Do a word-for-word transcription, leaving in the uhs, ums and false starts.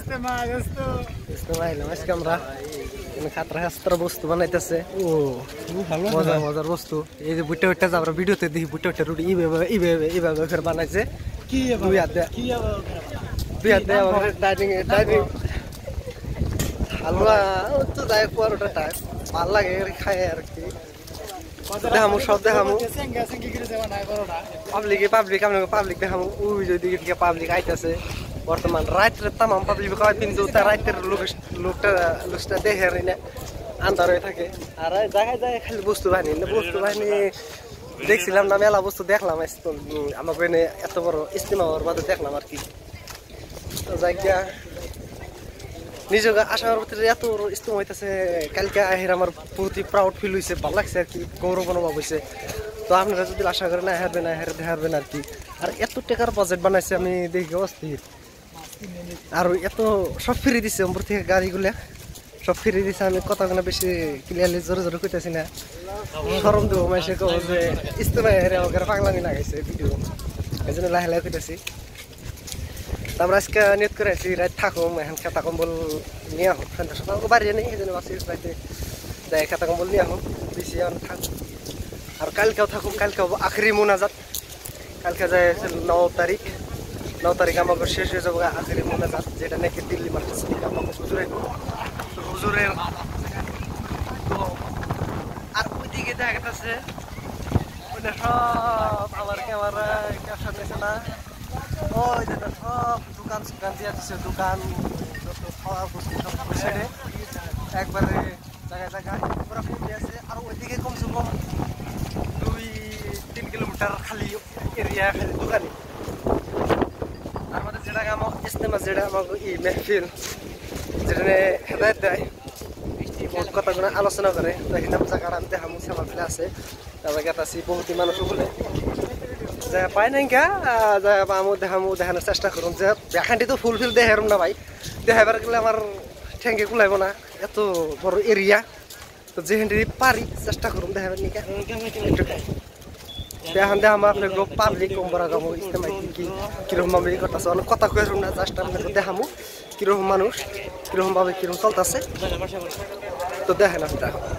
ইস্তেমা দোস্ত ইস্তেমা এলাম আজকে আমরা খাতরা খাতরা বস্তু বানাইতেছে ও মজার মজার বস্তু এই যে বুটে বুটে আমরা ভিডিওতে দেখি বুটে বুটে রুটি এইভাবে এইভাবে এইভাবে করে বানাইছে কি দুই হাত দিয়ে কি দুই হাত দিয়ে আমাদের ডাইনিং ডাইনিং হালুয়া তো যাই পরোটা টাইপ ভাল লাগে খাই আর কি দেখামু সব দেখামু পাবলিকে পাবলিক আপনাকে পাবলিক দেখামু ওই যে দিকে থেকে পাবলিক আইতেছে বর্তমান রাত্রে তামাম পাবলিক হয় কিন্তু তার রাত্রের লোক লোকটা লোকটা দেখে না আন্ধার হয়ে থাকে আর জায়গায় জায়গায় খালি বস্তু বাহিনী না বস্তু বাহিনী দেখছিলাম না মেলা বস্তু দেখলাম আমাকে এনে এত বড় ইস্তেমা হওয়ার বাদে দেখলাম আর কি তো যাই গিয়া নিজেকে আশার ভিতরে এত বড় ইস্তেমা হইতেছে কালকে আহের আমার প্রতি প্রাউড ফিল হয়েছে ভালো লাগছে আর কি গৌরব অনুভব হয়েছে তো আপনারা যদি আশা করেন না হারবেন না হারে হারবেন আর কি আর এত টাকার বাজেট বানাইছে আমি দেখি অস্থির আর এত সব ফিরে দিচ্ছে ওপর থেকে গাড়িগুলা সব ফিরে দিচ্ছে আমি কথাগুলো বেশি ক্লিয়ারলি জোরে জোরে কইতেছি না সরম দেবো মাসে কব যে ইস্তেমা হেরে আমাকে পাগলামি লাগাইছে ভিডিও এই জন্য লাহে লাহে কইতেছি আমরা আজকে নিয়ত করে আছি রাত থাকুম এখন খেতা কম্বল নিয়ে আহ সন্ধ্যা সকাল বাড়ি নেই এই জন্য বাসি রাইতে যাই খেতা কম্বল নিয়ে আহ বেশি এখন থাকুম আর কালকেও থাকুম কালকে হবো আখরি মোনাজাত কালকে যায় ন তারিখ ন তারিখ আমাকে শেষ হয়ে যাবো আখরি মোনাজাত যেটা নাকি দিল্লি মার্কেট থেকে আমাকে হুজুরে হুজুরের তো আর ওইদিকে দেখা গেছে ওইটা সব আমার ক্যামেরা ক্যাপশন নিয়েছে না ওই যেটা সব দোকান সুকান দিয়ে দিচ্ছে দোকান যত খাওয়া বস্তু সব ছেড়ে একবারে জায়গায় জায়গায় পুরো ফুল আছে আর ওইদিকে কমসে কম দুই তিন কিলোমিটার খালি এরিয়া খালি দোকানে আর আমাদের যেটা আমার ইস্তেমা যেটা আমাকে ই মেহফিল যেটা হেদায়ত দেয় কথাগুলো আলোচনা করে তো এখানে জায়গার আমি দেখামু সেমা ফেলে আছে তারপরে গেতাছি বহুতই মানুষ বলে যে পাই নাই গা যে আমু দেখামু দেখানোর চেষ্টা করুন যে এখানটি তো ফুলফিল দেখারম না ভাই দেখাবার গেলে আমার ঠেঙ্গে কুলাইব না এত বড় এরিয়া তো যেখানটি পারি চেষ্টা করুন দেখাবার নিকা এখন দেখাম আপনার পাবলিক কমবরা গামো ইস্তেমা কি কিরকম আমি করতেছে অনেক কথা কইরম না জাস্ট আপনাকে দেখামু কিরকম মানুষ কিরকম ভাবে কিরকম চলতেছে তো দেখেন আপনারা